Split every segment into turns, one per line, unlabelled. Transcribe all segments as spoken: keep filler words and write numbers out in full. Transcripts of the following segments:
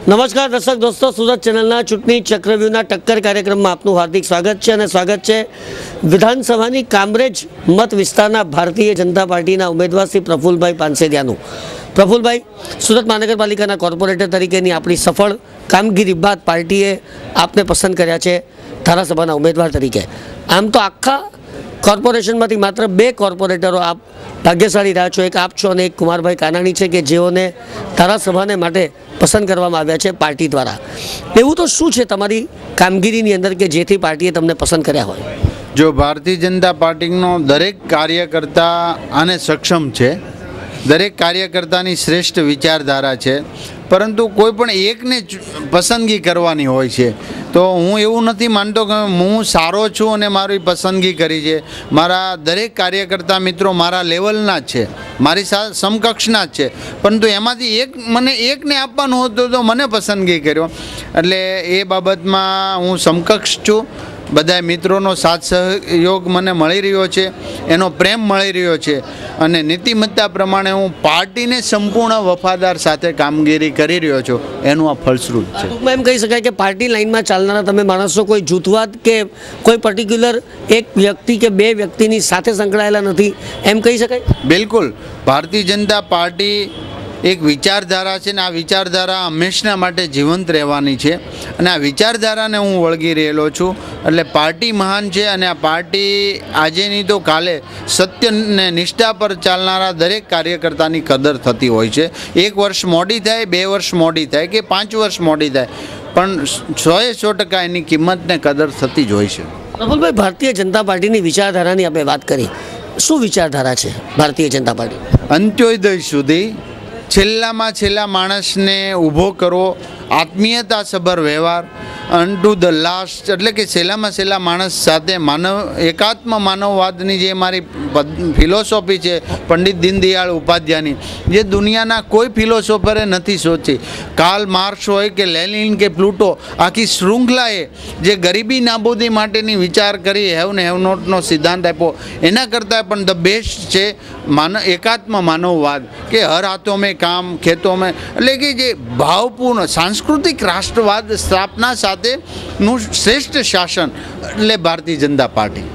નમસ્કાર દર્શક દોસ્તો, સુરત ચેનલના ચૂંટણી ચક્રવ્યૂહના ટક્કર કાર્યક્રમમાં આપનું હાર્દિક સ્વાગત છે અને સ્વાગત છે વિધાનસભાની કામરેજ મત વિસ્તારના ભારતીય જનતા પાર્ટીના ઉમેદવાર શ્રી પ્રફુલભાઈ પાનસેરિયાનું. પ્રફુલભાઈ, સુરત મહાનગરપાલિકાના કોર્પોરેટર તરીકેની આપણી સફળ કામગીરી બાદ પાર્ટીએ આપને પસંદ કર્યા છે ધારાસભાના ઉમેદવાર તરીકે. આમ તો આખા કોર્પોરેશનમાંથી માત્ર બે કોર્પોરેટરો આપ ભાગ્યશાળી રહ્યા છો, એક આપ છો અને એક કુમારભાઈ કાનાણી છે કે જેઓને ધારાસભાને માટે પસંદ કરવામાં આવ્યા છે પાર્ટી દ્વારા. એવું તો શું છે તમારી કામગીરીની અંદર કે જેથી પાર્ટીએ તમને પસંદ કર્યા હોય?
જો ભારતીય જનતા પાર્ટીનો દરેક કાર્યકર્તા આને સક્ષમ છે, દરેક કાર્યકર્તાની શ્રેષ્ઠ વિચારધારા છે, પરંતુ કોઈ પણ એકને પસંદગી કરવાની હોય છે. તો હું એવું નથી માનતો કે હું સારો છું અને મારી પસંદગી કરી છે. મારા દરેક કાર્યકર્તા મિત્રો મારા લેવલના જ છે, મારી સાથે સમકક્ષના જ છે, પરંતુ એમાંથી એક મને એકને આપવાનું હતું તો મને પસંદગી કર્યો. એટલે એ બાબતમાં હું સમકક્ષ છું. બધા મિત્રોનો સાથ સહયોગ મને મળી રહ્યો છે, એનો પ્રેમ મળી રહ્યો છે અને નીતિમત્તા પ્રમાણે હું પાર્ટીને સંપૂર્ણ વફાદાર સાથે કામગીરી કરી રહ્યો છું. એનું આ ફલશ્રુત છે.
ટૂંકમાં એમ કહી શકાય કે પાર્ટી લાઇનમાં ચાલનારા તમે માણસો કોઈ જૂથવાદ કે કોઈ પર્ટિક્યુલર એક વ્યક્તિ કે બે વ્યક્તિની સાથે સંકળાયેલા નથી, એમ કહી શકાય?
બિલકુલ. ભારતીય જનતા પાર્ટી એક વિચારધારા છે ને આ વિચારધારા હંમેશના માટે જીવંત રહેવાની છે અને આ વિચારધારાને હું વળગી રહેલો છું. એટલે પાર્ટી મહાન છે અને આ પાર્ટી આજેની તો કાલે સત્ય ને નિષ્ઠા પર ચાલનારા દરેક કાર્યકર્તાની કદર થતી હોય છે. એક વર્ષ મોડી થાય, બે વર્ષ મોડી થાય કે પાંચ વર્ષ મોડી થાય, પણ સોએ સો ટકા એની કિંમતને કદર થતી જ હોય છે.
પ્રફુલભાઈ, ભારતીય જનતા પાર્ટીની વિચારધારાની આપણે વાત કરી, શું વિચારધારા છે ભારતીય જનતા પાર્ટી?
અંત્યોદય સુધી છેલ્લામાં છેલ્લા માણસને ઊભો કરવો, આત્મીયતાસભર વ્યવહાર, અન ટુ ધ લાસ્ટ, એટલે કે છેલ્લામાં છેલ્લા માણસ સાથે માનવ એકાત્મ માનવવાદની જે મારી ફિલોસોફી છે પંડિત દીનદયાળ ઉપાધ્યાયની, જે દુનિયાના કોઈ ફિલોસોફરે નથી સોચી. કાર્લ માર્ક્સ હોય કે લેનિન કે પ્લુટો, આખી શૃંખલાએ જે ગરીબી નાબૂદી માટેની વિચાર કરી, હેવ ને હેવ નોટનો સિદ્ધાંત આપ્યો, એના કરતાં પણ ધ બેસ્ટ છે માનવ એકાત્મ માનવવાદ કે હર હાથો મેં કામ ખેતો મેં, એટલે કે જે ભાવપૂર્ણ સાંસ્કૃતિક રાષ્ટ્રવાદ સ્થાપના સાથેનું શ્રેષ્ઠ શાસન એટલે ભારતીય જનતા પાર્ટી.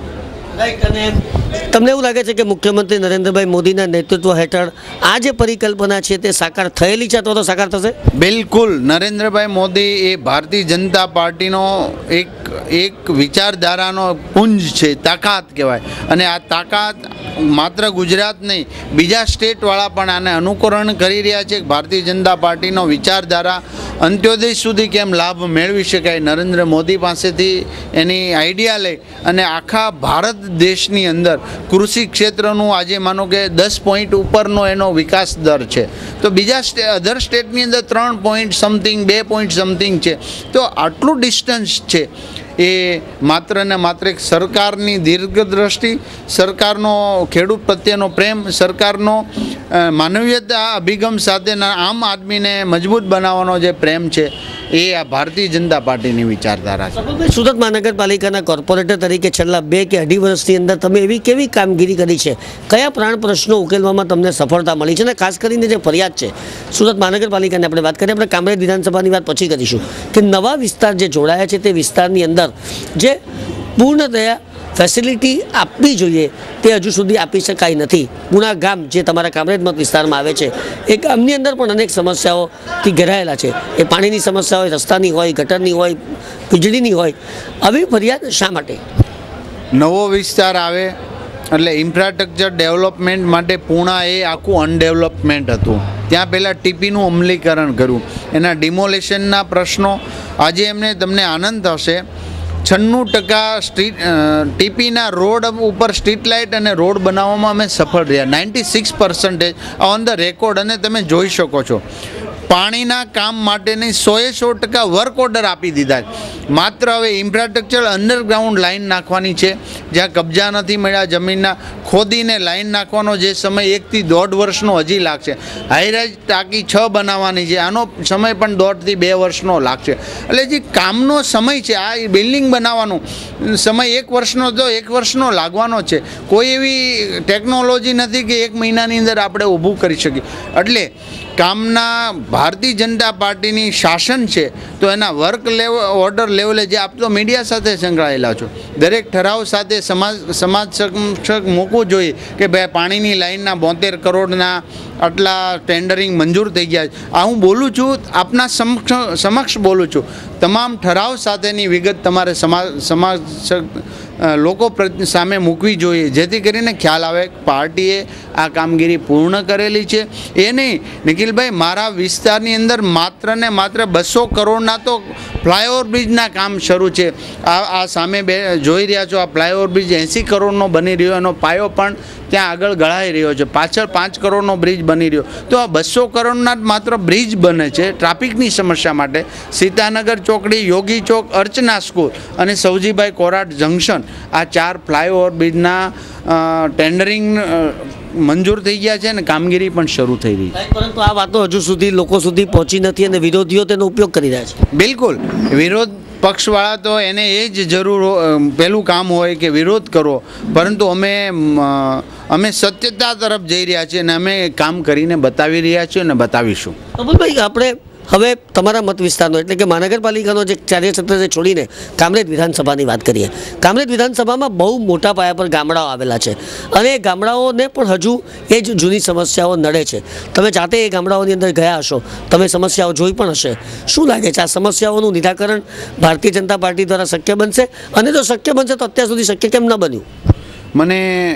અને તમને એવું લાગે છે કે મુખ્યમંત્રી નરેન્દ્રભાઈ મોદીના નેતૃત્વ હેઠળ આ જે પરિકલ્પના છે તે સાકાર થયેલી છે અથવા તો સાકાર થશે?
બિલકુલ. નરેન્દ્રભાઈ મોદી એ ભારતીય જનતા પાર્ટીનો એક એક વિચારધારાનો પુંજ છે, તાકાત કહેવાય. અને આ તાકાત માત્ર ગુજરાત નહીં, બીજા સ્ટેટવાળા પણ આને અનુકરણ કરી રહ્યા છે. ભારતીય જનતા પાર્ટીનો વિચારધારા અંત્યોદય સુધી કેમ લાભ મેળવી શકાય, નરેન્દ્ર મોદી પાસેથી એની આઈડિયા લઈ અને આખા ભારત દેશની અંદર કૃષિ ક્ષેત્રનું આજે માનો કે દસ પોઈન્ટ ઉપરનો એનો વિકાસ દર છે, તો બીજા સ્ટે અધર સ્ટેટની અંદર ત્રણ પોઈન્ટ સમથિંગ બે પોઈન્ટ સમથિંગ છે. તો આટલું ડિસ્ટન્સ છે. એ માત્ર ને માત્ર એક સરકારની દીર્ઘદ્રષ્ટિ, સરકારનો ખેડૂત પ્રત્યેનો પ્રેમ, સરકારનો માનવીયતા અભિગમ સાથેના આમ આદમીને મજબૂત બનાવવાનો જે પ્રેમ છે, એ આ ભારતીય જનતા પાર્ટીની વિચારધારા છે.
સુરત મહાનગરપાલિકાના કોર્પોરેટર તરીકે છેલ્લા બે કે અઢી વર્ષની અંદર તમે એવી કેવી કામગીરી કરી છે, કયા પ્રાણ પ્રશ્નો ઉકેલવામાં તમને સફળતા મળી છે? અને ખાસ કરીને જે ફરિયાદ છે સુરત મહાનગરપાલિકાની આપણે વાત કરીએ, આપણે કામરેજ વિધાનસભાની વાત પછી કરીશું કે નવા વિસ્તાર જે જોડાયા છે તે વિસ્તારની અંદર જે પૂર્ણતયા ફેસિલિટી આપવી જોઈએ તે હજુ સુધી આપી શકાય નથી. પુણા ગામ જે તમારા કામરેજ મત વિસ્તારમાં આવે છે, એ ગામની અંદર પણ અનેક સમસ્યાઓથી ઘેરાયેલા છે. એ પાણીની સમસ્યા હોય, રસ્તાની હોય, ગટરની હોય, વીજળીની હોય. આવી ફરિયાદ શા માટે?
નવો વિસ્તાર આવે એટલે ઇન્ફ્રાસ્ટ્રક્ચર ડેવલપમેન્ટ માટે પૂણા એ આખું અનડેવલપમેન્ટ હતું. ત્યાં પહેલાં ટીપીનું અમલીકરણ કર્યું, એના ડિમોલેશનના પ્રશ્નો. આજે એમને તમને આનંદ થશે, છન્નું ટકા સ્ટ્રીટ ટીપીના રોડ ઉપર સ્ટ્રીટ લાઇટ અને રોડ બનાવવામાં અમે સફળ રહ્યા. Ninety six percentage on the record. અને તમે જોઈ શકો છો પાણીના કામ માટેની સોએ સો ટકા વર્ક ઓર્ડર આપી દીધા. માત્ર હવે ઇન્ફ્રાસ્ટ્રક્ચર અંડરગ્રાઉન્ડ લાઇન નાખવાની છે, જ્યાં કબજા નથી મળ્યા જમીનના, ખોદીને લાઇન નાખવાનો જે સમય એકથી દોઢ વર્ષનો હજી લાગશે. હાઈરાઇઝ ટાંકી છ બનાવવાની છે, આનો સમય પણ દોઢથી બે વર્ષનો લાગશે. એટલે જે કામનો સમય છે, આ બિલ્ડિંગ બનાવવાનો સમય એક વર્ષનો તો એક વર્ષનો લાગવાનો છે. કોઈ એવી ટેકનોલોજી નથી કે એક મહિનાની અંદર આપણે ઊભું કરી શકીએ. એટલે કામના ભારતીય જનતા પાર્ટીની શાસન છે તો એના વર્ક લેવલ ઓર્ડર લેવલે જે આપ તો મીડિયા સાથે સંકળાયેલા છો, દરેક ઠરાવ સાથે સમાજ સમાજ સમક્ષ મૂકવું જોઈએ કે ભાઈ પાણીની લાઇનના બોતેર કરોડના આટલા ટેન્ડરિંગ મંજૂર થઈ ગયા છે. આ હું બોલું છું, આપના સમક્ષ સમક્ષ બોલું છું. તમામ ઠરાવ સાથેની વિગત તમારે સમાજ સમાજ લોકો સામે મૂકવી જોઈએ, જેથી કરીને ખ્યાલ આવે પાર્ટીએ આ કામગીરી પૂર્ણ કરેલી છે. એ નહીં નિખિલભાઈ, મારા વિસ્તારની અંદર માત્ર ને માત્ર બસો કરોડના તો ફ્લાયઓવર બ્રિજના કામ શરૂ છે. આ આ સામે બે જોઈ રહ્યા છો, આ ફ્લાયઓવર બ્રિજ એંસી કરોડનો બની રહ્યો, એનો પાયો પણ ત્યાં આગળ ગળાઈ રહ્યો છે. પાછળ પાંચ કરોડનો બ્રિજ બની રહ્યો. તો આ બસો કરોડના માત્ર બ્રિજ બને છે ટ્રાફિકની સમસ્યા માટે. સીતાનગર ચોકડી, યોગી ચોક, અર્ચના સ્કૂલ અને સૌજીભાઈ કોરાટ જંકશન, આ ચાર ફ્લાયઓવર બ્રિજના ટેન્ડરિંગ મંજૂર થઈ ગયા છે અને કામગીરી પણ શરૂ થઈ રહી છે.
પરંતુ આ વાતો હજુ સુધી લોકો સુધી પહોંચી નથી અને વિરોધીઓ તેનો ઉપયોગ કરી રહ્યા છે.
બિલકુલ, વિરોધ પક્ષવાળા તો એને એ જ જરૂર પહેલું કામ હોય કે વિરોધ કરો, પરંતુ અમે અમે સત્યતા તરફ જઈ રહ્યા છીએ અને અમે કામ કરીને બતાવી રહ્યા છીએ અને બતાવીશું.
અમલભાઈ, આપણે હવે તમારા મત વિસ્તારનો એટલે કે મહાનગરપાલિકાનો જે કાર્યક્ષેત્ર છોડીને કામરેજ વિધાનસભાની વાત કરીએ. કામરેજ વિધાનસભામાં બહુ મોટા પાયા પર ગામડાઓ આવેલા છે અને એ ગામડાઓને પણ હજુ એ જ જૂની સમસ્યાઓ નડે છે. તમે જાતે એ ગામડાઓની અંદર ગયા હશો, તમે સમસ્યાઓ જોઈ પણ હશે. શું લાગે છે, આ સમસ્યાઓનું નિરાકરણ ભારતીય જનતા પાર્ટી દ્વારા શક્ય બનશે? અને જો શક્ય બનશે તો અત્યાર સુધી શક્ય કેમ ન બન્યું?
મને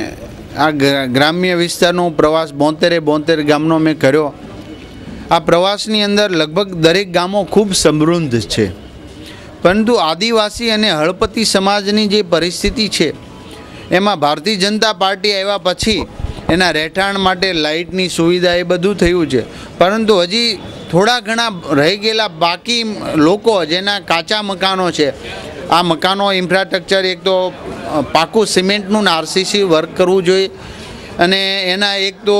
આ ગ્રામ્ય વિસ્તારનો પ્રવાસ બોતેરે બોતેર ગામનો મેં કર્યો. આ પ્રવાસની અંદર લગભગ દરેક ગામો ખૂબ સમૃદ્ધ છે, પરંતુ આદિવાસી અને હળપતિ સમાજની જે પરિસ્થિતિ છે એમાં ભારતીય જનતા પાર્ટી આવ્યા પછી એના રહેઠાણ માટે લાઇટની સુવિધા એ બધું થયું છે, પરંતુ હજી થોડા ઘણા રહી ગયેલા બાકી લોકો જેના કાચા મકાનો છે, આ મકાનો ઇન્ફ્રાસ્ટ્રક્ચર એક તો પાકું સિમેન્ટનું આરસીસી વર્ક કરવું જોઈએ અને એના એક તો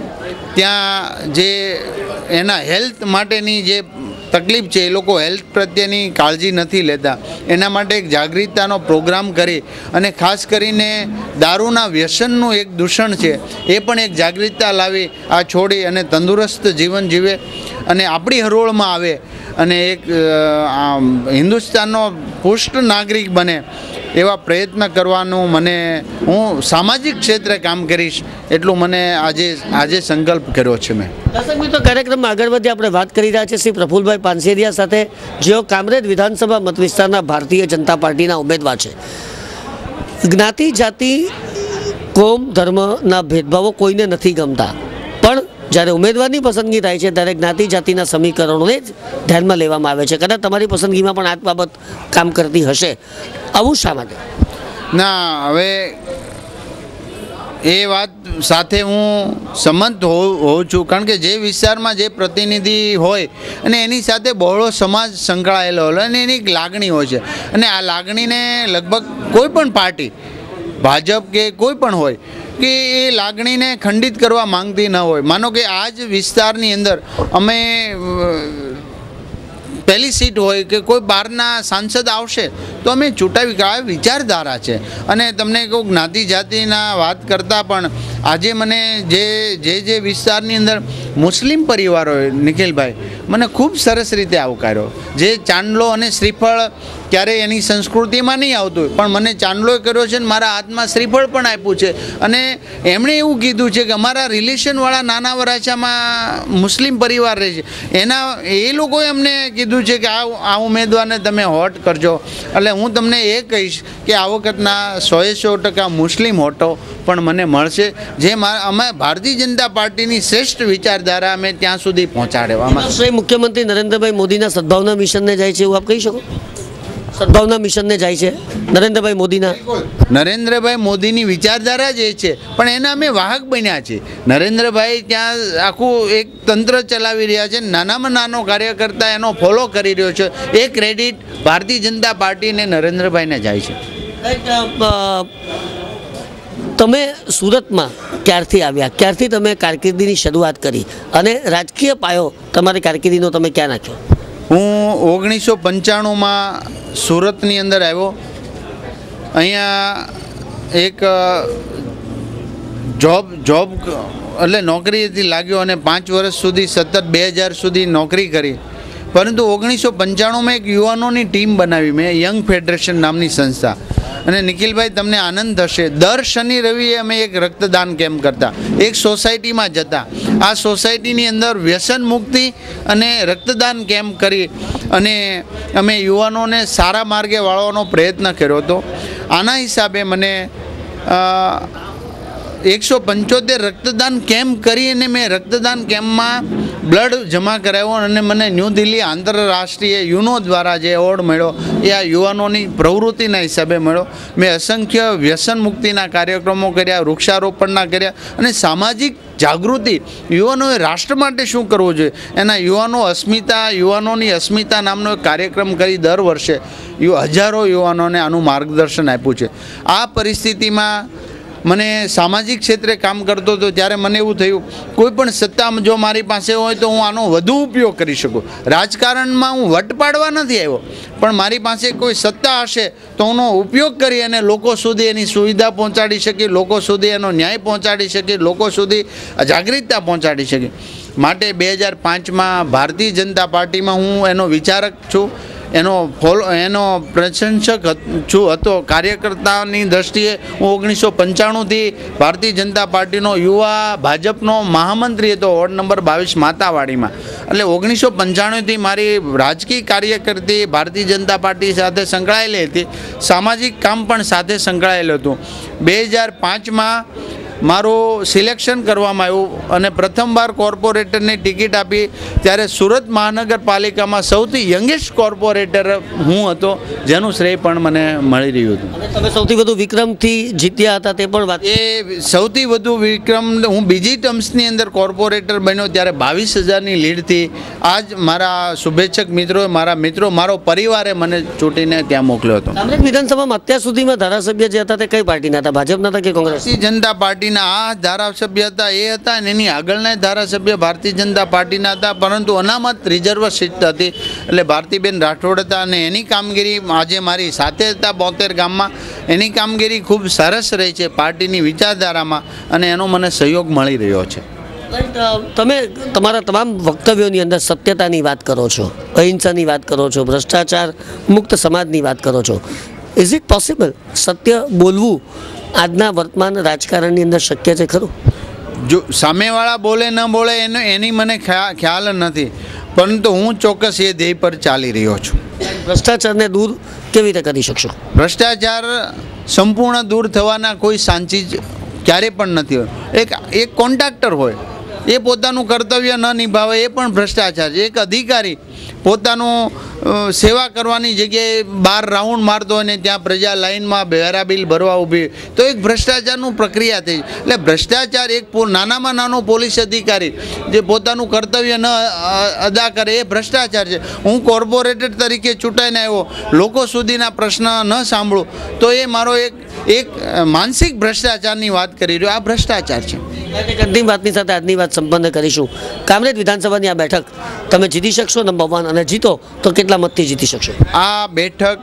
ત્યાં જે એના હેલ્થ માટેની જે તકલીફ છે, એ લોકો હેલ્થ પ્રત્યેની કાળજી નથી લેતા. એના માટે એક જાગૃતતાનો પ્રોગ્રામ કરી અને ખાસ કરીને દારૂના વ્યસનનું એક દૂષણ છે એ પણ એક જાગૃતતા લાવી આ છોડી અને તંદુરસ્ત જીવન જીવે અને આપણી હરોળમાં આવે અને એક હિન્દુસ્તાનનો પુષ્ટ નાગરિક બને એવા પ્રયત્ન કરવાનું મને, હું સામાજિક ક્ષેત્રે કામ કરીશ એટલું મને આજે આજે સંકલ્પ કર્યો છે મેં.
દર્શક મિત્રો, કાર્યક્રમમાં આગળ વધી આપણે વાત કરી રહ્યા છીએ શ્રી પ્રફુલભાઈ પાનસેરિયા સાથે, જેઓ કામરેજ વિધાનસભા મત વિસ્તારના ભારતીય જનતા પાર્ટીના ઉમેદવાર છે. જ્ઞાતિ, જાતિ, કોમ, ધર્મના ભેદભાવો કોઈને નથી ગમતા, પણ જ્યારે ઉમેદવારની પસંદગી થાય છે ત્યારે જ્ઞાતિ જાતિના સમીકરણોને જ ધ્યાનમાં લેવામાં આવે છે. કદાચ તમારી પસંદગીમાં પણ આ બાબત કામ કરતી હશે, આવું શા માટે?
ના, હવે એ વાત સાથે હું સંમત હોઉં છું, કારણ કે જે વિસ્તારમાં જે પ્રતિનિધિ હોય અને એની સાથે બહોળો સમાજ સંકળાયેલો હોય અને એની એક લાગણી હોય છે, અને આ લાગણીને લગભગ કોઈ પણ પાર્ટી, ભાજપ કે કોઈ પણ હોય, કે એ લાગણીને ખંડિત કરવા માંગતી ન હોય. માનો કે આ જ વિસ્તારની અંદર અમે પહેલી સીટ હોય કે કોઈ બહારના સાંસદ આવશે તો અમે ચૂંટાવી, આ વિચારધારા છે. અને તમને કહું, જ્ઞાતિ જાતિના વાત કરતાં પણ આજે મને જે જે જે વિસ્તારની અંદર મુસ્લિમ પરિવારોએ, નિખિલભાઈ, મને ખૂબ સરસ રીતે આવકાર્યો. જે ચાંદલો અને શ્રીફળ ક્યારેય એની સંસ્કૃતિમાં નહીં આવતું, પણ મને ચાંદલો કર્યો છે ને મારા હાથમાં શ્રીફળ પણ આપ્યું છે. અને એમણે એવું કીધું છે કે અમારા રિલેશનવાળા નાના વરાછામાં મુસ્લિમ પરિવાર રહે છે, એના એ લોકોએ અમને કીધું છે કે આ આ ઉમેદવારને તમે હોટ કરજો. એટલે હું તમને એ કહીશ કે આ વખતના સોએ સો ટકા મુસ્લિમ હોટો પણ મને મળશે, જે અમે ભારતીય જનતા પાર્ટીની શ્રેષ્ઠ વિચારધારા અમે ત્યાં સુધી પહોંચાડવામાં.
શ્રી મુખ્યમંત્રી નરેન્દ્રભાઈ મોદીના સદભાવના મિશનને જાય છે એવું આપ કહી શકો? સદભાવના મિશનને જાય છે નરેન્દ્રભાઈ મોદીના.
નરેન્દ્રભાઈ મોદીની વિચારધારા જ એ છે, પણ એના અમે વાહક બન્યા છે. નરેન્દ્રભાઈ ત્યાં આખું એક તંત્ર ચલાવી રહ્યા છે, નાનામાં નાનો કાર્યકર્તા એનો ફોલો કરી રહ્યો છે. એ ક્રેડિટ ભારતીય જનતા પાર્ટીને નરેન્દ્રભાઈને જાય છે.
તમે સુરતમાં ક્યારથી આવ્યા, ક્યારથી તમે કારકિર્દીની શરૂઆત કરી અને રાજકીય પાયો તમારી કારકિર્દીનો તમે ક્યાં નાખ્યો?
હું ઓગણીસો પંચાણુંમાં સુરતની અંદર આવ્યો. અહીંયા એક જોબ જોબ એટલે નોકરીથી લાગ્યો અને પાંચ વર્ષ સુધી સતત બે હજાર સુધી નોકરી કરી. પરંતુ ઓગણીસો પંચાણુંમાં એક યુવાનોની ટીમ બનાવી મેં, યંગ ફેડરેશન નામની સંસ્થા. અને નિખિલભાઈ તમને આનંદ થશે, દર શનિ રવિએ અમે એક રક્તદાન કેમ્પ કરતા, એક સોસાયટીમાં જતા. આ સોસાયટીની અંદર વ્યસન મુક્તિ અને રક્તદાન કેમ્પ કરી અને અમે યુવાનોને સારા માર્ગે વાળવાનો પ્રયત્ન કર્યો હતો. આના હિસાબે મને એકસો પંચોતેર રક્તદાન કેમ્પ કરી અને મેં રક્તદાન કેમ્પમાં બ્લડ જમા કરાવ્યો અને મને ન્યૂ દિલ્હી આંતરરાષ્ટ્રીય યુનો દ્વારા જે એવોર્ડ મળ્યો એ આ યુવાનોની પ્રવૃત્તિના હિસાબે મળ્યો. મેં અસંખ્ય વ્યસન મુક્તિના કાર્યક્રમો કર્યા, વૃક્ષારોપણના કર્યા અને સામાજિક જાગૃતિ, યુવાનોએ રાષ્ટ્ર માટે શું કરવું જોઈએ એના યુવાનો અસ્મિતા યુવાનોની અસ્મિતા નામનો એક કાર્યક્રમ કરી દર વર્ષે હજારો યુવાનોને આનું માર્ગદર્શન આપ્યું છે. આ પરિસ્થિતિમાં મને સામાજિક ક્ષેત્રે કામ કરતો હતો ત્યારે મને એવું થયું કોઈ પણ સત્તા જો મારી પાસે હોય તો હું આનો વધુ ઉપયોગ કરી શકું. રાજકારણમાં હું વટ પાડવા નથી આવ્યો, પણ મારી પાસે કોઈ સત્તા હશે તો એનો ઉપયોગ કરી અને લોકો સુધી એની સુવિધા પહોંચાડી શકી, લોકો સુધી એનો ન્યાય પહોંચાડી શકી, લોકો સુધી જાગૃતતા પહોંચાડી શકી. માટે બે હજાર પાંચમાં ભારતીય જનતા પાર્ટીમાં હું એનો વિચારક છું, એનો ફોલો એનો પ્રશંસક છું હતો. કાર્યકર્તાની દ્રષ્ટિએ હું ઓગણીસો પંચાણુંથી ભારતીય જનતા પાર્ટીનો યુવા ભાજપનો મહામંત્રી હતો વોર્ડ નંબર બાવીસ માતાવાડીમાં. એટલે ઓગણીસો પંચાણુંથી મારી રાજકીય કાર્યકર્તી ભારતીય જનતા પાર્ટી સાથે સંકળાયેલી હતી, સામાજિક કામ પણ સાથે સંકળાયેલું હતું. બે હજાર પાંચમાં મારું સિલેક્શન કરવામાં આવ્યું અને પ્રથમવાર કોર્પોરેટરની ટિકિટ આપી ત્યારે સુરત મહાનગરપાલિકામાં સૌથી યંગેસ્ટ કોર્પોરેટર હું હતો, જેનું શ્રેય પણ મને મળી રહ્યું હતું.
તમે સૌથી વધુ વિક્રમથી જીત્યા હતા તે પણ વાત.
એ સૌથી વધુ વિક્રમ હું બીજી ટર્મ્સની અંદર કોર્પોરેટર બન્યો ત્યારે બાવીસ હજારની લીડથી. આજ મારા શુભેચ્છક મિત્રો, મારા મિત્રો, મારો પરિવારે મને ચૂંટીને ત્યાં મોકલ્યો હતો.
કામરેજ વિધાનસભામાં અત્યાર સુધીમાં ધારાસભ્ય જે હતા તે કઈ પાર્ટીના હતા, ભાજપના હતા કે કોંગ્રેસ?
ભારતીય જનતા પાર્ટી આ ધારાસભ્ય હતા એ હતા અને એની આગળના ધારાસભ્ય ભારતીય જનતા પાર્ટીના હતા, પરંતુ અનામત રિઝર્વ સીટ હતી એટલે ભારતીબેન રાઠોડ હતા અને એની કામગીરી આજે મારી સાથે હતા બોતેર ગામમાં. એની કામગીરી ખૂબ સરસ રહી છે પાર્ટીની વિચારધારામાં અને એનો મને સહયોગ મળી રહ્યો છે.
તમે તમારા તમામ વક્તવ્યોની અંદર સત્યતાની વાત કરો છો, અહિંસાની વાત કરો છો, ભ્રષ્ટાચાર મુક્ત સમાજની વાત કરો છો. ઇઝ ઇટ પોસિબલ સત્ય બોલવું આજના વર્તમાન રાજકારણની અંદર શક્ય છે ખરું?
જો સામેવાળા બોલે ન બોલે એનો એની મને ખ્યાલ નથી, પરંતુ હું ચોક્કસ એ ધ્યેય પર ચાલી રહ્યો છું.
ભ્રષ્ટાચારને દૂર કેવી રીતે કરી શકશો?
ભ્રષ્ટાચાર સંપૂર્ણ દૂર થવાના કોઈ સાંચી જ ક્યારે પણ નથી હોય. એક એક કોન્ટ્રાક્ટર હોય એ પોતાનું કર્તવ્ય ન નિભાવે એ પણ ભ્રષ્ટાચાર છે. એક અધિકારી પોતાનું સેવા કરવાની જગ્યાએ બાર રાઉન્ડ મારતો હોય ને ત્યાં પ્રજા લાઇનમાં વેરા બિલ ભરવા ઊભી તો એક ભ્રષ્ટાચારનું પ્રક્રિયા થઈ. એટલે ભ્રષ્ટાચાર એક નાનામાં નાનો પોલીસ અધિકારી જે પોતાનું કર્તવ્ય ન અદા કરે એ ભ્રષ્ટાચાર છે. હું કોર્પોરેટર તરીકે ચૂંટાઈને આવ્યો, લોકો સુધીના પ્રશ્ન ન સાંભળું તો એ મારો એક એક માનસિક ભ્રષ્ટાચારની વાત કરી રહ્યો, આ ભ્રષ્ટાચાર છે.
અંતિમ વાતની સાથે આજની વાત સંપન્ન કરીશું. કામરેજ વિધાનસભાની આ બેઠક તમે જીતી શકશો નંબર વન, અને જીતો તો કેટલા મતથી જીતી શકશો?
આ બેઠક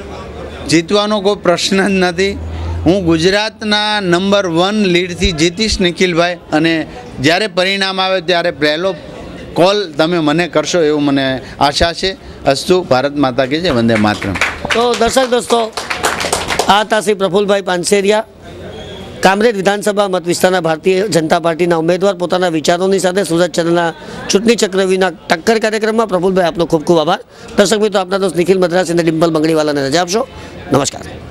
જીતવાનો કોઈ પ્રશ્ન જ નથી. હું ગુજરાતના નંબર વન લીડથી જીતીશ નિખિલભાઈ, અને જ્યારે પરિણામ આવે ત્યારે પહેલો કોલ તમે મને કરશો એવું મને આશા છે. અસ્તુ. ભારત માતા કી જય. વંદે માતરમ.
તો દર્શક દોસ્તો, આ હતા શ્રી પ્રફુલભાઈ પાનસેરિયા, કામરેજ વિધાનસભા મત વિસ્તારના ભારતીય જનતા પાર્ટીના ઉમેદવાર. પોતાના વિચારોની સાથે સુરત ચેનલના ચૂંટણી ચક્રવ્યૂહના ટક્કર કાર્યક્રમમાં પ્રફુલભાઈ આપનો ખૂબ ખૂબ આભાર. દર્શક મિત્રો, આપના દોસ્ત નિખિલ મદ્રાસ અને ડિમ્પલ બંગડીવાલાને રજા આપશો. નમસ્કાર.